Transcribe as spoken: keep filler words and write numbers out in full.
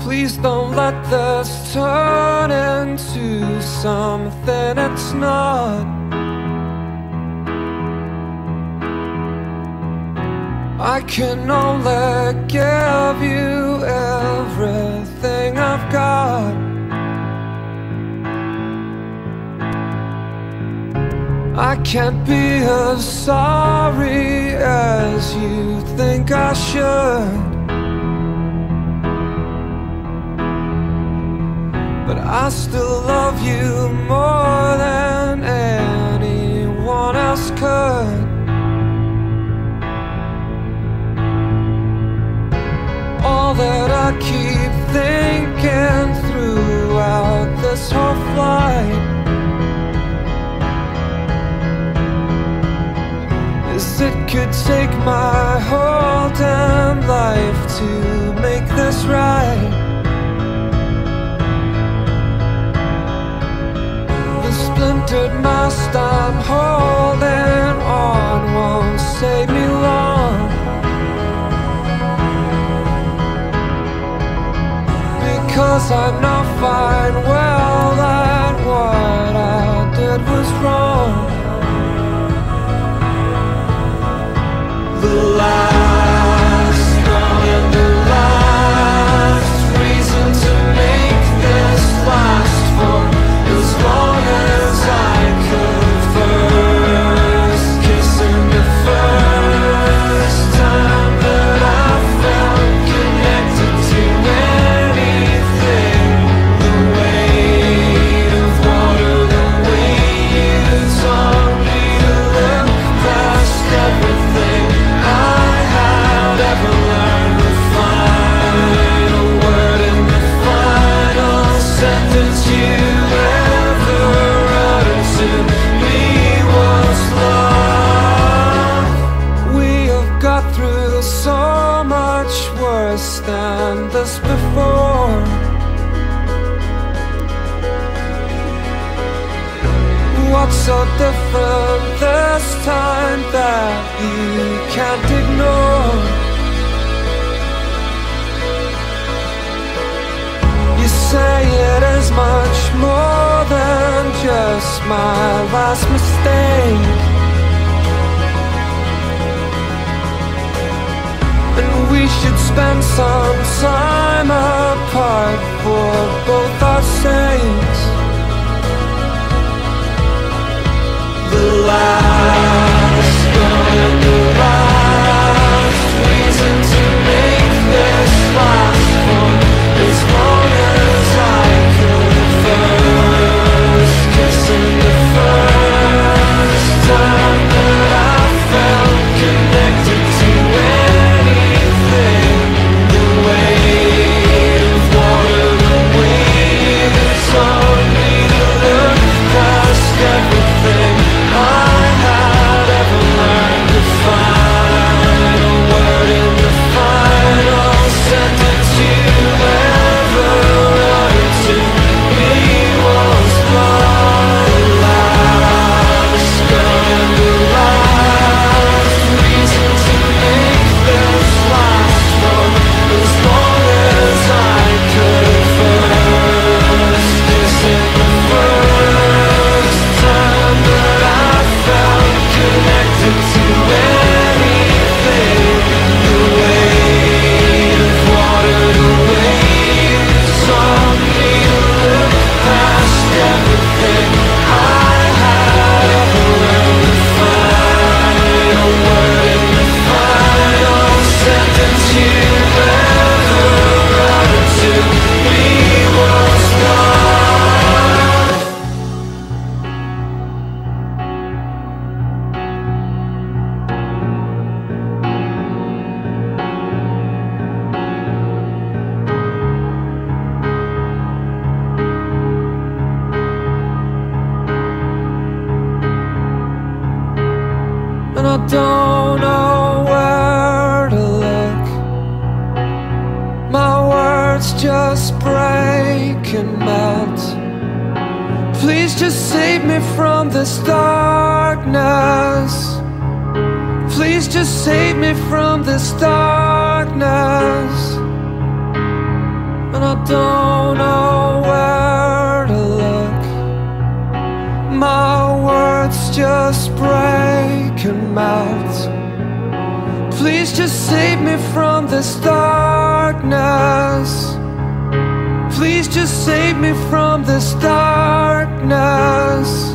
Please don't let this turn into something it's not. I can only give you everything I've got. I can't be as sorry as you think I should, but I still love you more than anyone else could. All that I keep thinking throughout this whole flight is it could take my whole damn life to make this right. The splintered mast I'm holding on won't save me long, because I know fine well that what I did was wrong. The last, and the last reason to make this last for as long as I could. First kissing the first time that I felt connected to anything. The weight of water, the way you taught me to look past everything I had ever learned. The final word and the final sentence you ever uttered to me was love. We have got through so much worse than this before. What's so different this time that you can't ignore? You say it is much more than just my last mistake, and we should spend some time apart for both our sakes. The last, and the last reason to make this last for as long as I could. First kissing the first time that I felt connected to anything. The weight of water, the way you taught me to look past everything I had ever learned. The final word and the final sentence you ever uttered to me was love. The last, and the last reason to make this last for as long as I could. First kissing the first time that I felt connected to anything. The weight of water, the way you taught me to look past everything I had ever learned. The final word and the final sentence you ever uttered to me was love. And I don't know where to look. My words just break and melt. Please just save me from this darkness. Please just save me from this darkness. And I I don't know where to look. My words just break and melt. Please just save me from this darkness. Please just save me from this darkness.